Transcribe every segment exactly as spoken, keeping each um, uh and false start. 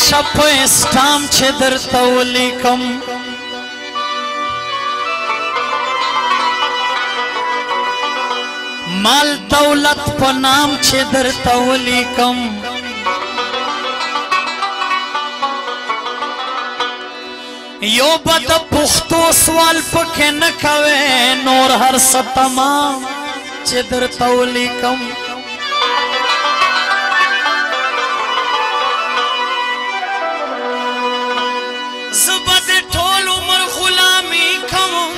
راشه په اسټام چې درته ولیکم مال دولت په نام چې درته ولیکم یو به د پښتو سوال پکې نه کوې نور هر څه تمام چې درته ولیکم زه به د ټول عمر غلامي کوم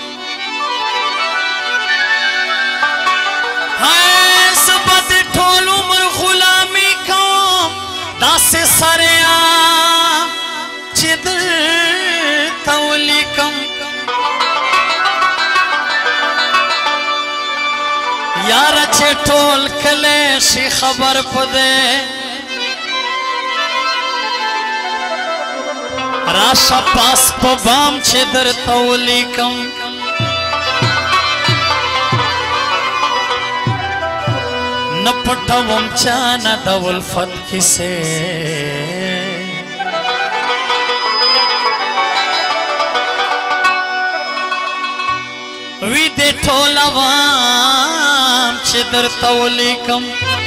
زه به د ټول عمر غلامي کوم داسې سریا چې درته ولیکم یاره چې ټول کلی شي خبر په دی راشه پاس په بام چې درته ولیکم نه پټوم چانه د الفت کیسې وی دې ټول عوام چې درته ولیکم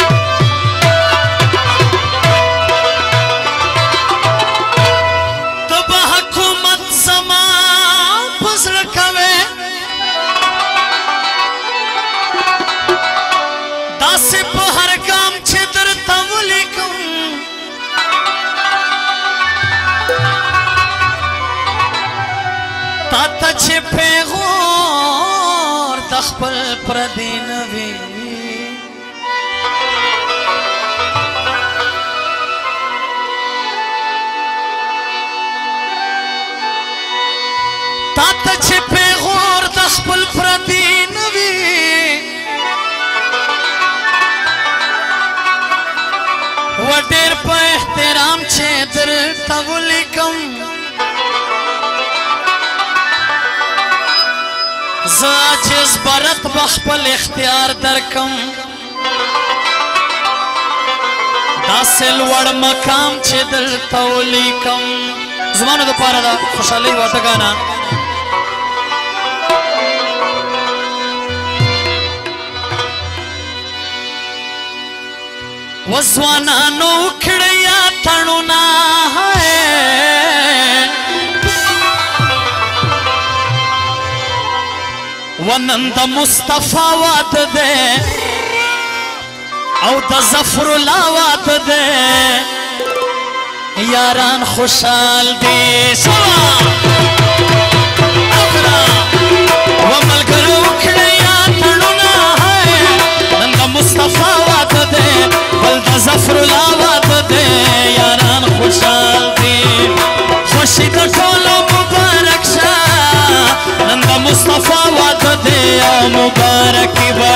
ته به حکومت زما په زړه کوې داسې په هر ګام چې درته ولیکم تا ته چې پیغور د خپل پردي نه وي تا ته چې پیغور د خپل پردي نه وي و ډېر په احترام چې درته ولیکم زه عاجز برت به خپل اختیار درکم داسې لوړ مقام چې درته ولیکم زما نو دپاره د خوشحالۍ واده ګانه و ځوانانو کړه یا تړونه ونن د مصطفی واده دی او د ظفر الله واده دی یاران خوشحال دي سوا و ملګرو کړه یا تړونه نن د مصطفی واده دی بل د ظفر الله واده دی یاران خوشحال دي خوشي د ټولو مبارک شه نن د مصطفی واده دی او مبارکي به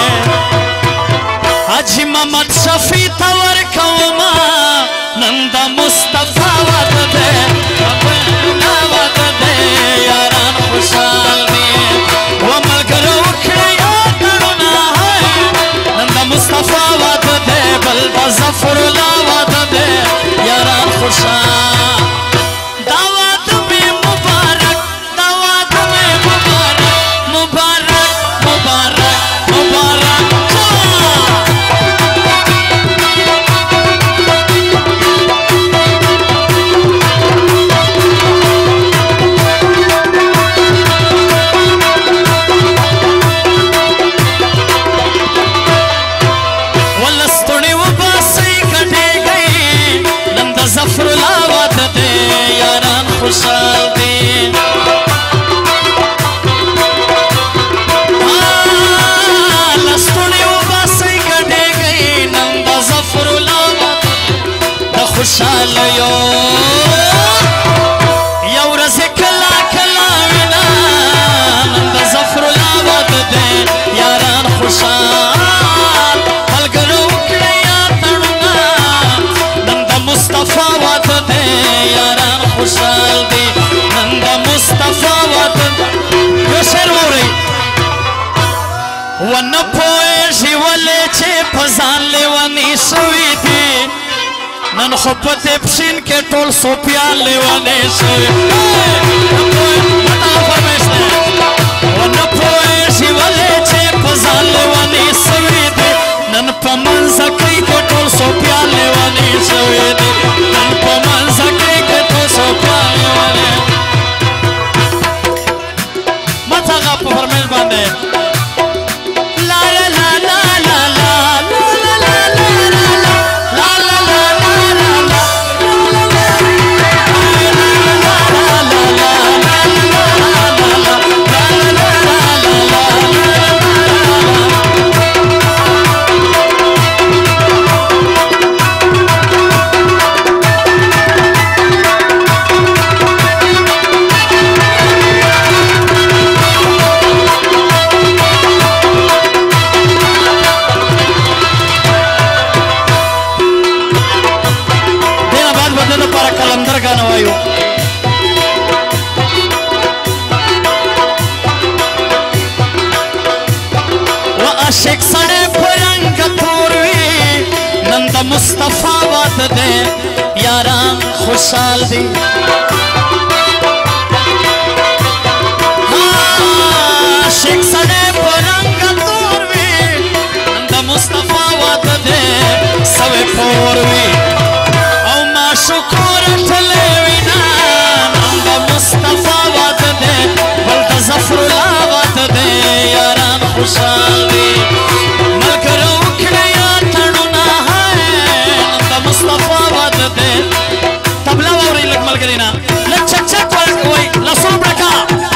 حاجي محمد شفیع ته ورکومه نن د مصطفی واده دی الله واده دی یاران خوشحال دي و ملګرو وکړه یا تړونه نن د مصطفی واده دی بل د ظفر الله واده دی یاران خوشحال دا واده مې مبارک دا واده مې مبارک مبارک مبارک مبارک ولستړي وباسئ کټېږئ نن د ظفر الله واده دی یاران خوشحال دي لستړي وباسئ کټېږئ نن د ظفر الله واده د خوشحالیو یو ورځ کله کله وینا نن د ظفر الله واده دی یاران خوشحال ملګرو وکړه یا تړونه نن د مصطفی واده دی یاران خوشحال دي نن د مصطفی واده یو شعر واورئ ونه پوهېږي ولې چې په ځان لیوني شوي دي नन खुपत पसीन के टोल सोपिया लेवाने से मता फरमाइश ने वन पोए शिवले चे पजाल लेवाने सवेद नन पमन सके के टोल सोपिया लेवाने सवेद नन पमन सके के टोल सोपिया लेवाने मता का फरमाइश बांधे ला ला ला ला ला ला आशिक सड़े फरंग पूर्वी नंद मुस्तफा बात दे यारान खुशाल दी आशिक सड़े फरंग पूर्वी नंद मुस्तफा बात दे सवे पूर्वी औ माशुकुर ठले विना नंद मुस्तफा बात दे बल्द जफरुल्ला बात दे यारान खुशाल दी तबला वावरी लग मल करीना लग चक चक वही लसुन बका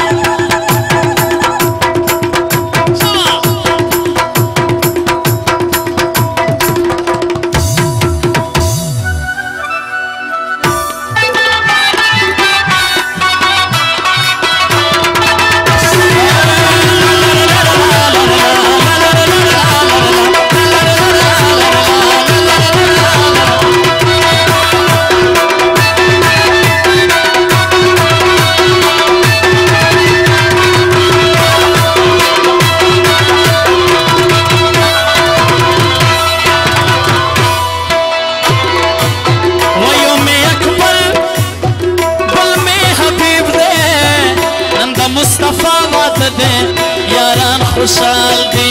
मुस्तफा बात दे यारान खुशाल दे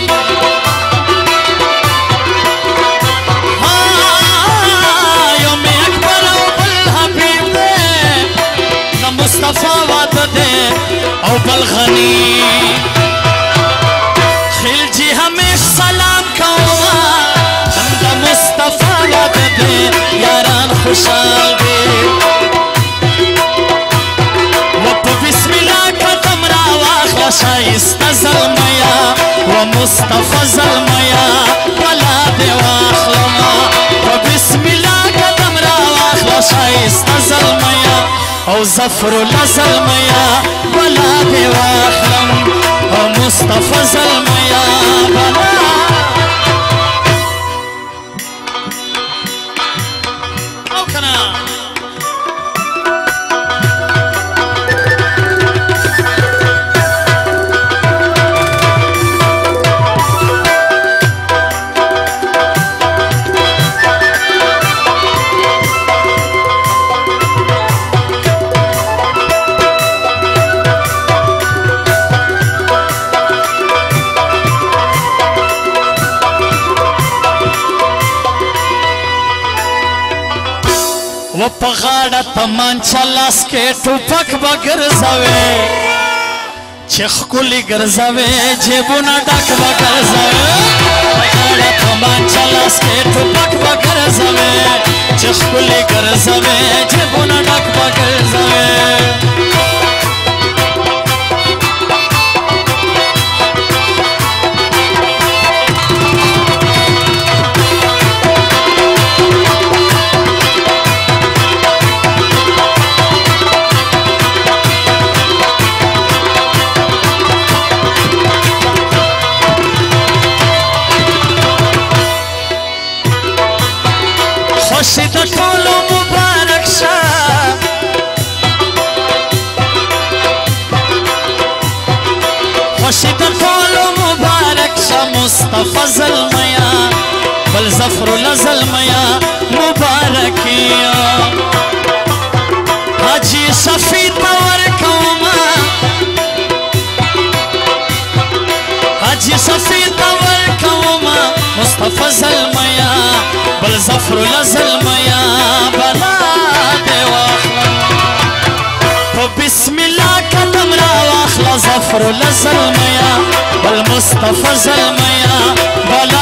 योम अकबर बल हबीब दे न मुस्तफा बात दे औ बल गनी खिलजी हमें सलाम कौमा न मुस्तफा बात दे यारान खुशाल दे शाइस्ता ज़लमया व मुस्तफा ज़लमया बला दे वाखलमा व बिस्मिल्लाह कदम रा वाखला शाइस्ता ज़लमया औ ज़फरुल्ला ज़लमया बला दे वाखलम व मुस्तफा ज़लमया बला वो पगाड़ा तमांचा लास के टुपक बगर जावे चखकुली गरजावे जेबुना डाक बगर जावे पगाड़ा तमांचा लास के टुपक बगर जावे चखकुली गरजावे जेबुना डाक बगर जावे खुशीद टोलो मुबारक शाह खुशीद टोलो मुबारक शाह मुस्तफा ज़लमया बल ज़फरुल्ला ज़लमया मुबारक حاجی شفیع ته ورکومه حاجی شفیع ته ورکومه مصطفی زلمیا بل ظفر لزلمیا بلا دې واخله په بسم الله قدم را واخله ظفر لزلمیا بل مصطفی زلمیا بلا